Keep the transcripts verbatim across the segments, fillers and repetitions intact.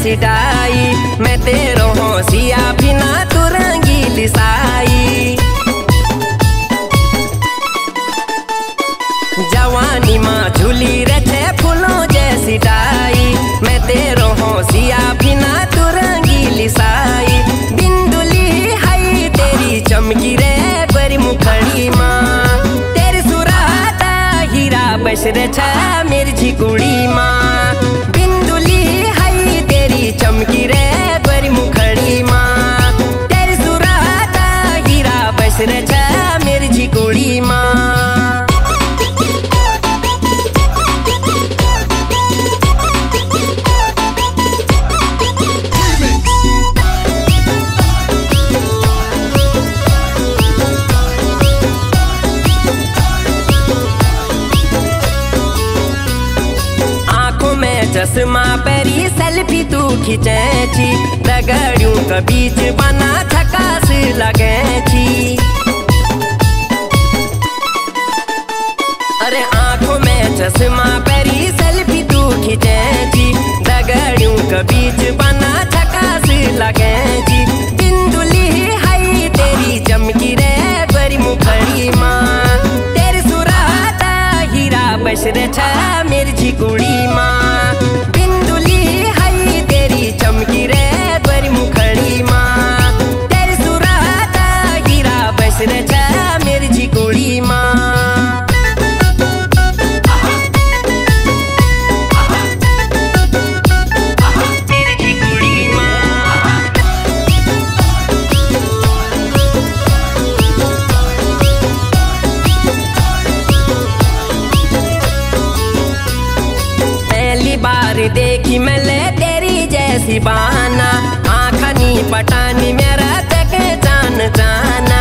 जैसी डाई, मैं तेरो होशिया बिना तू रंगीली साई। जवानी माँ झूली रचे फूलों जैसी डाई, मैं तेरो होशिया बिना तू रंगीली साई। बिंदुली हाई तेरी चमकी रे बड़ी मुखड़ी माँ, तेरी सुराता हीरा बस रे छा मेरी झिकुड़ी माँ। बिंदुली हाई तेरी चमकी रे बड़ी मुखड़ी माँ, तेरी सुराता हीरा बस रे छा मेरी झिकुड़ी माँ। चश्मा परी सेल्फी तू खिंचेची, रगड़ियों का बीच बना झकास लगेची। अरे आंखों में चश्मा परी सेल्फी तू खिंचेची, रगड़ियों का बीच बना झकास लगेची। बिंदुली हाई तेरी चमकी रे बड़ी मुखड़ी माँ, तेरी सुराता हीरा बस रे छा मेरी झिकुड़ी माँ। चमकी रे बड़ी मुखड़ी माँ, तेरी सुराता हीरा बस रे छा मेरी झिकुड़ी माँ। मेरी झिकुड़ी माँ। पहली बार देखी मैंने जैसी बहाना, आँखनी पटानी मेरा तके जान जाना।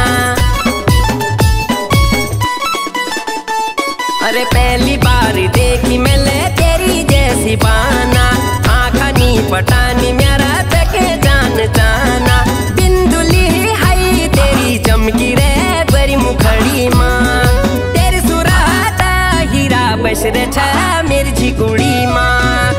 अरे पहली बार देखी मैंने तेरी जैसी बहाना, आँखनी पटानी मेरा तके जान जाना। बिंदुली हाई तेरी चमकी रे बड़ी मुखड़ी माँ, तेरी सुराता हीरा बस रे छा मेरी झिकुड़ी माँ।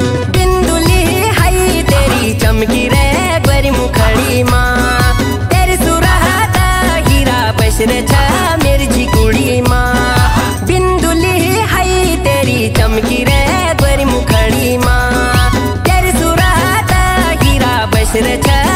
चमकी रे बड़ी मुखड़ी माँ, तेरी सुराता हीरा बस रे छा मेरी झिकुड़ी माँ। बिंदुली हाई तेरी चमकी रे बड़ी मुखड़ी माँ, तेरी सुराता हीरा बस रे छा